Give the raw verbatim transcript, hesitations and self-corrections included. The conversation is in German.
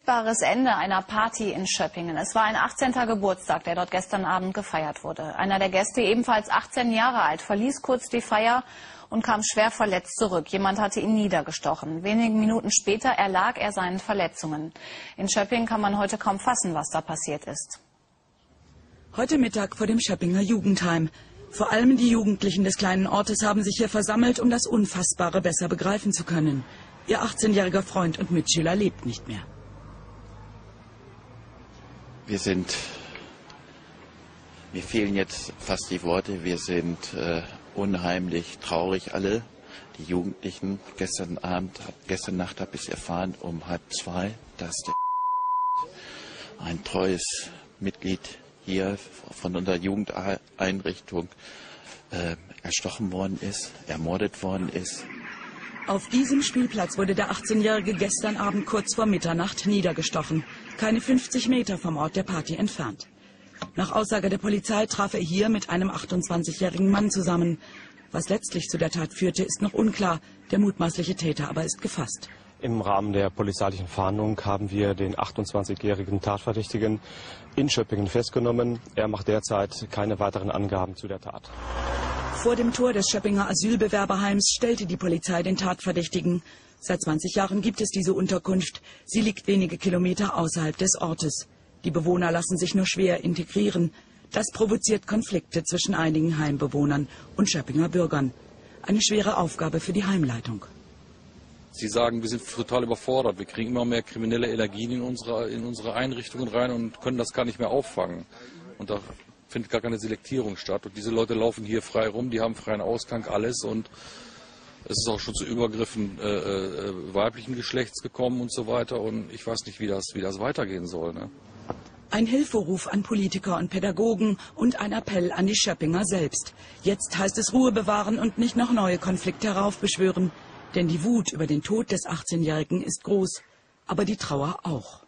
Bares Ende einer Party in Schöppingen. Es war ein achtzehnter Geburtstag, der dort gestern Abend gefeiert wurde. Einer der Gäste, ebenfalls achtzehn Jahre alt, verließ kurz die Feier und kam schwer verletzt zurück. Jemand hatte ihn niedergestochen. Wenige Minuten später erlag er seinen Verletzungen. In Schöppingen kann man heute kaum fassen, was da passiert ist. Heute Mittag vor dem Schöppinger Jugendheim. Vor allem die Jugendlichen des kleinen Ortes haben sich hier versammelt, um das Unfassbare besser begreifen zu können. Ihr achtzehnjähriger Freund und Mitschüler lebt nicht mehr. Wir sind, mir fehlen jetzt fast die Worte, wir sind äh, unheimlich traurig alle, die Jugendlichen. Gestern Abend, gestern Nacht habe ich erfahren um halb zwei, dass der ein treues Mitglied hier von unserer Jugendeinrichtung äh, erstochen worden ist, ermordet worden ist. Auf diesem Spielplatz wurde der achtzehnjährige gestern Abend kurz vor Mitternacht niedergestochen, keine fünfzig Meter vom Ort der Party entfernt. Nach Aussage der Polizei traf er hier mit einem achtundzwanzigjährigen Mann zusammen. Was letztlich zu der Tat führte, ist noch unklar. Der mutmaßliche Täter aber ist gefasst. Im Rahmen der polizeilichen Fahndung haben wir den achtundzwanzigjährigen Tatverdächtigen in Schöppingen festgenommen. Er macht derzeit keine weiteren Angaben zu der Tat. Vor dem Tor des Schöppinger Asylbewerberheims stellte die Polizei den Tatverdächtigen. Seit zwanzig Jahren gibt es diese Unterkunft. Sie liegt wenige Kilometer außerhalb des Ortes. Die Bewohner lassen sich nur schwer integrieren. Das provoziert Konflikte zwischen einigen Heimbewohnern und Schöppinger Bürgern. Eine schwere Aufgabe für die Heimleitung. Sie sagen, wir sind total überfordert. Wir kriegen immer mehr kriminelle Energien in unsere, in unsere Einrichtungen rein und können das gar nicht mehr auffangen. Und da findet gar keine Selektierung statt. Und diese Leute laufen hier frei rum, die haben freien Ausgang, alles. Und es ist auch schon zu Übergriffen äh, äh, weiblichen Geschlechts gekommen und so weiter. Und ich weiß nicht, wie das, wie das weitergehen soll. Ne? Ein Hilferuf an Politiker und Pädagogen und ein Appell an die Schöppinger selbst. Jetzt heißt es Ruhe bewahren und nicht noch neue Konflikte heraufbeschwören. Denn die Wut über den Tod des achtzehnjährigen ist groß, aber die Trauer auch.